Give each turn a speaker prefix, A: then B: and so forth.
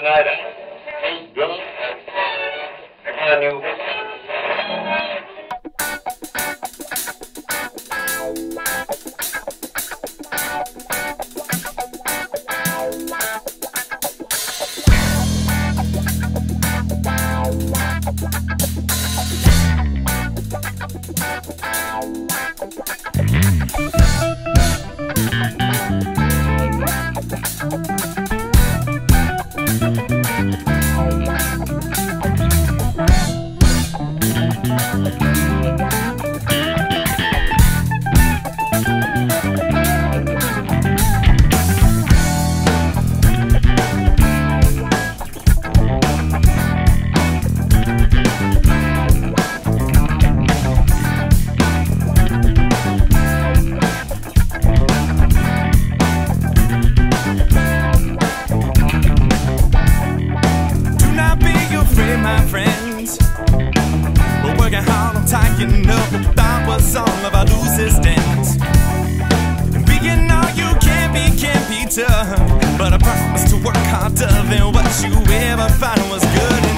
A: tonight. I'm drunk. I got a new.
B: My friends, we're working hard on tying up what we thought was some of our loosest ends. And being all you can be tough, but I promise to work harder than what you ever found was good enough.